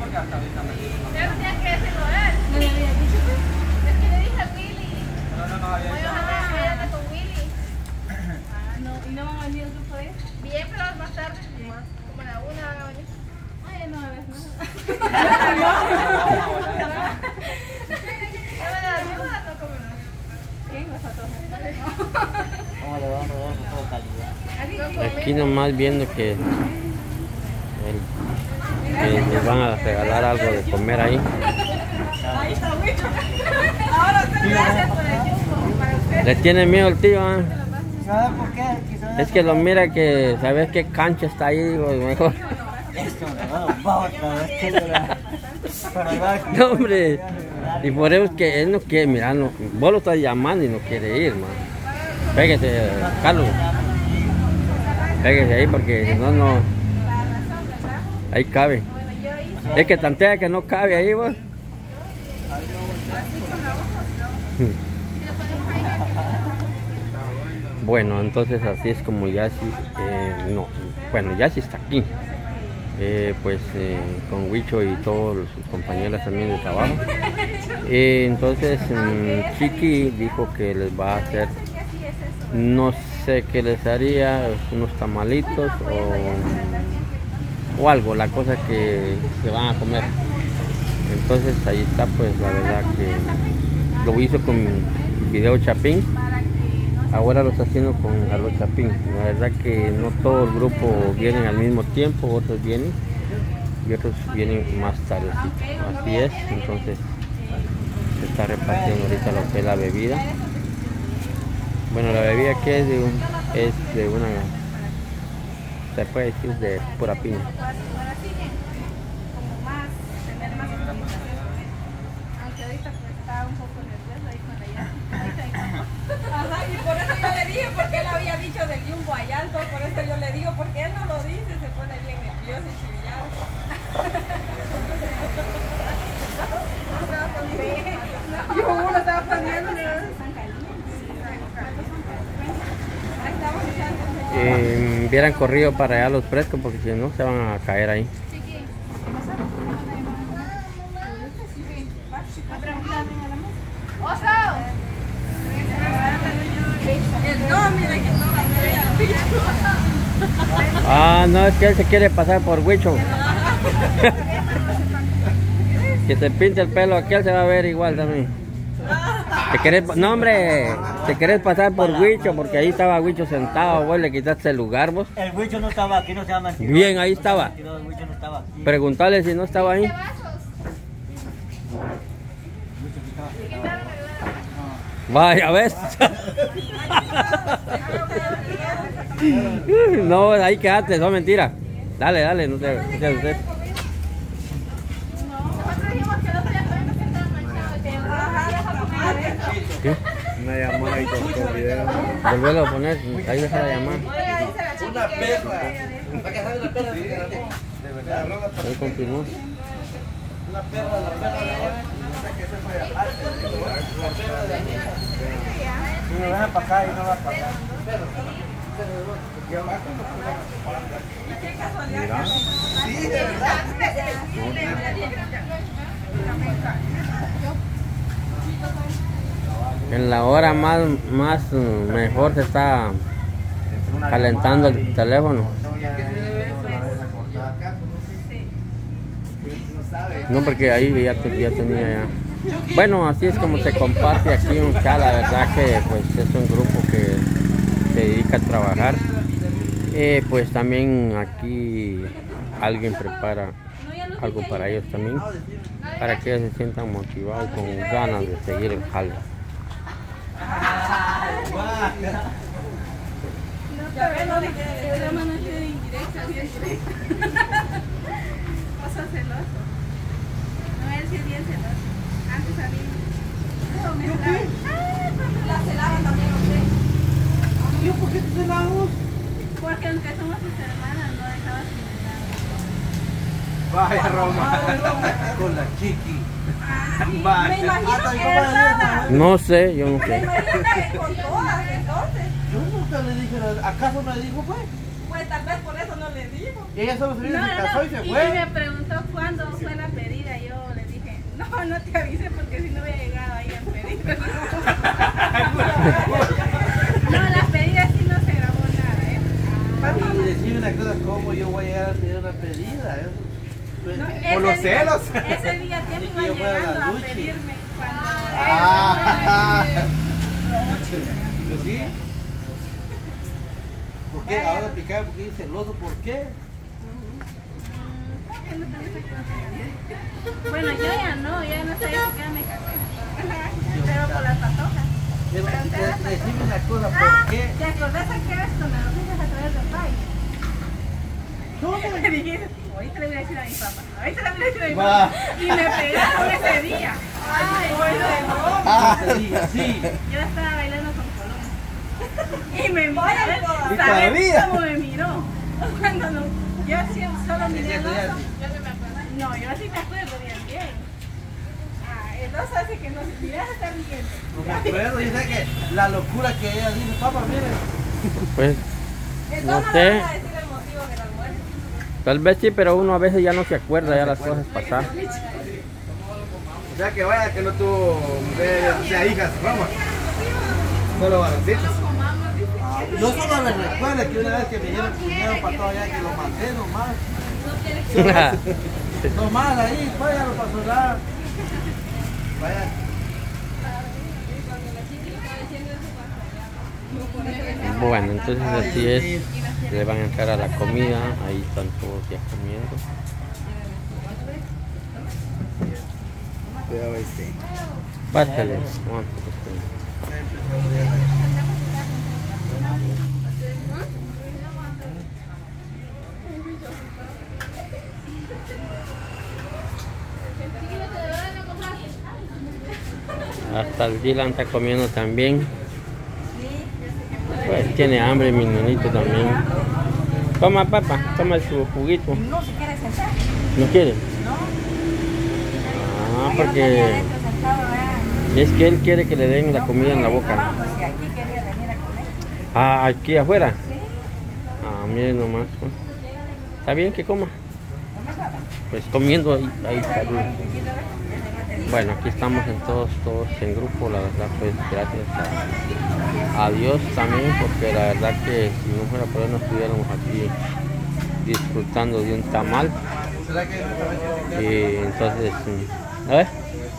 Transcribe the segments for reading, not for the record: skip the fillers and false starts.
Pero tenía que decirlo él. ¿No le había dicho? Es que le dije a Willy. No había dicho. Voy a con Willy. No, ¿y no van a venir el grupo de ellos? Bien, pero más tarde. Como a la 1 van a venir. Ay, no, a ver, no. Aquí nomás viendo que les van a regalar algo de comer ahí. Ahí está Wicho. Ahora usted gracias por el yugo. ¿Le tiene miedo el tío? ¿Eh? ¿Sabes por qué? Es que lo mira que sabes qué cancha está ahí, digo, mejor. Esto me va otra vez. No, hombre. Y por eso es que él no quiere, mira, no, vos lo estás llamando y no quiere ir, man. Pégate, Carlos. Pégase ahí porque si no, no. Ahí cabe. Es que tantea que no cabe ahí, vos. Bueno, entonces así es como Yassi, no, bueno, Yassi está aquí, con Wicho y todos sus compañeros también de trabajo. Entonces Chiqui dijo que les va a hacer, no sé qué les haría, unos tamalitos o algo, la cosa que van a comer. Entonces ahí está, pues la verdad que lo hizo con Video Chapín. Ahora lo está haciendo con Carlos Chapín. La verdad que no todo el grupo vienen al mismo tiempo, otros vienen y otros vienen más tarde. Así es, entonces se está repartiendo ahorita lo que es la bebida. Bueno, la bebida que es de una, se puede decir de pura piña. Ajá, y por eso yo le dije, porque él había dicho del Jumbo allá alto, por eso yo le digo, porque él no lo dice, se pone bien nervioso y chivillado. Yo uno estaba poniendo. Hubieran corrido para allá los frescos porque si no se van a caer ahí. Ah, no, es que él se quiere pasar por Wicho. Que se pinte el pelo, aquel se va a ver igual también. ¿Te querés, no hombre, te querés pasar por Wicho porque ahí estaba Wicho sentado, vos le quitaste el lugar vos. El Wicho no estaba aquí, no se llama mentiroso. Bien, ahí estaba. El Wicho no estaba aquí. Preguntale si no estaba ahí. Vaya, ¿ves? No, ahí quedaste, no mentira. Dale, dale, no te usted. ¿Qué? Una llamada y con video. Volverlo a poner, ahí deja la llamada. Una perra. ¿Para qué sabe una perra? De verdad. Ahí continuó. Una perra, la perra. Si me van a pasar y no va a pasar. Mira. Sí, de verdad. En la hora más mejor se está calentando el teléfono. No, porque ahí ya tenía ya. Bueno, así es como se comparte aquí un chat. La verdad que pues es un grupo que se dedica a trabajar. Pues también aquí alguien prepara algo para ellos también, para que ellos se sientan motivados con ganas de seguir el jale. Ya ves, no le queda mano indirecta, bien directa. Cosa celoso. No, él sí es bien celoso. Antes a mí no me la celaba también usted. ¿Yo por qué te celamos? Porque aunque somos sus hermanas, no dejaba sin nada. Vaya Roma. Con la Chiqui. Me imagino que estaba. No sé, yo no Me sé. imagino que con todas, entonces. Yo nunca le dije, ¿acaso me dijo pues? Pues tal vez por eso no le digo. Y ella solo se vino y se casó y se y fue. me preguntó cuándo. cuando fue la pedida, yo le dije, no te avise porque si no hubiera llegado ahí a pedir. No, la pedida sí no se grabó nada, Papi, y decime una cosa, ¿cómo yo voy a llegar a tener una pedida? No, Por los celos. Ese día tiempo Es que yo iban fuera llegando la a Luchi. pedirme cuando ¿Sí? ¿Por qué? Ahora explicar por qué dice celoso, ¿por qué? Bueno, yo ya no sabía por qué me casé. Pero por las patojas. Decime una cosa, ¿por qué? ¿Te acordás a que esto me lo dices a través del país? Me dijiste, ahorita le voy a decir a mi papá, ahorita le voy a decir a mi papá. Y me pegaron ese día. Ay, bueno. Sí. Yo estaba bailando con Colón. Y me miró, ¿Y ¿sabes todavía? cómo me miró? Cuando no, yo así solo miré al oso. No, yo así me acuerdo bien. El oso hace que no se mira, está riendo. No me acuerdo, yo sé que la locura que ella dice, papá, miren. Pues, no sé. Tal vez sí, pero uno a veces ya no se acuerda ya las cosas pasadas. O sea que vaya que no tuvo mujer, o sea, hijas, vamos. Solo varoncitos. Yo solo me recuerdo que una vez que me dieron cuñado para todo allá, que lo maté nomás. Nomás ahí, vaya, lo pasó nada. Vaya. Bueno, entonces así es. Le van a entrar a la comida. Ahí están todos ya comiendo. Cuidado este. Pásale. Hasta el Dylan está comiendo también. Pues tiene hambre mi nenito también. Toma papá, toma su juguito. No se quiere sentar. ¿No quiere? Ah, porque es que él quiere que le den la comida en la boca. Ah, aquí afuera. Ah, miren nomás. Pues. Está bien que coma. Pues comiendo ahí está. Bueno, aquí estamos en todos en grupo, la verdad pues gracias a Dios también, porque la verdad que si no fuera por él no estuviéramos aquí disfrutando de un tamal. Y entonces, a ver.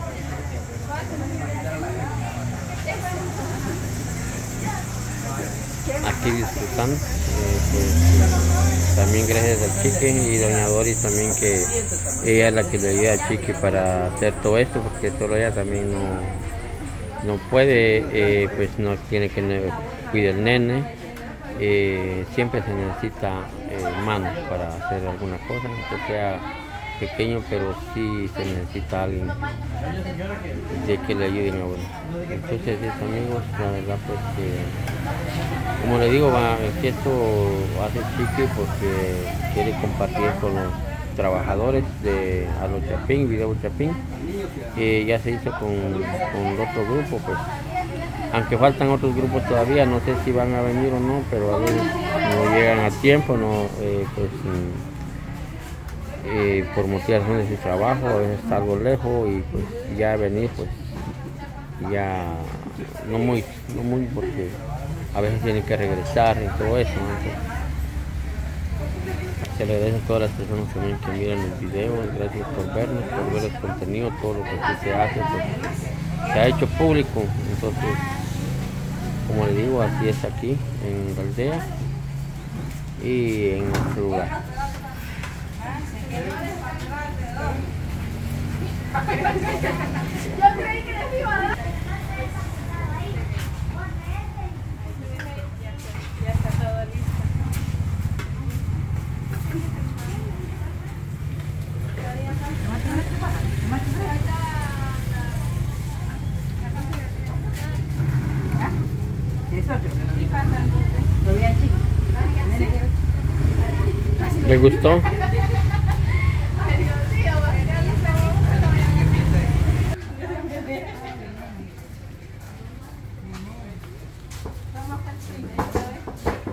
Aquí disfrutando, pues, también gracias al Chique y doña Doris también, que ella es la que le ayuda a Chique para hacer todo esto, porque solo ella también no puede, pues no tiene que cuidar el nene, siempre se necesita manos para hacer alguna cosa, aunque sea pequeño, pero sí se necesita alguien de que le ayuden a uno. Entonces, amigos, la verdad pues que, como le digo, que esto hace Chique porque quiere compartir con los trabajadores de Alo Chapín, Video Chapín. Ya se hizo con otro grupo, pues aunque faltan otros grupos todavía, no sé si van a venir o no, pero a veces no llegan a tiempo, no, pues por motivaciones de trabajo, a veces está algo lejos y pues ya venir, pues ya no muy porque a veces tienen que regresar y todo eso, ¿no? Entonces, se agradece a todas las personas también que miran el video, gracias por vernos, por ver el contenido, todo lo que aquí se hace, pues, se ha hecho público. Entonces, como le digo, así es aquí en la aldea y en nuestro lugar. Yo creí que les iba a dar. Ya está todo listo. ¿Le gustó?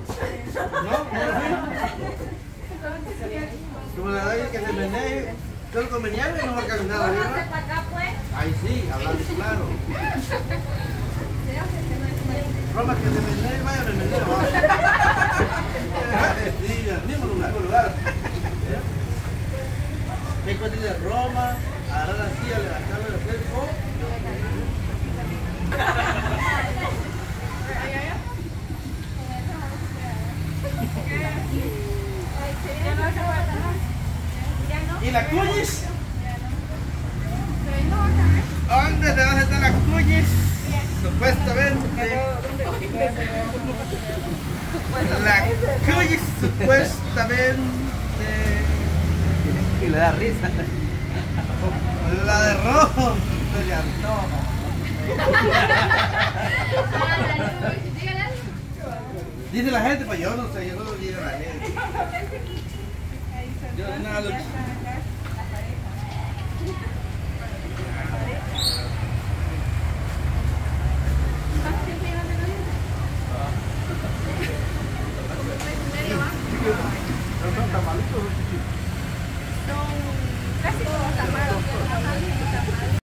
Como la doy que se menee. Yo con mi nieve no va a caminar arriba. Ahí sí, hablando claro. Roma que de Menel, vaya de Menel, sí, en el mismo lugar. ¿Qué cosa de Roma? Agarrar así, a levantarlo de cuerpo. ¿Y la cuyis? ¿Dónde te vas a estar la cuyis? Supuestamente. La cuyis supuestamente. Y le da risa. La de rojo. Se le antoja. Dice la gente, pues yo no sé, yo no lo digo a la gente. Yo nada lo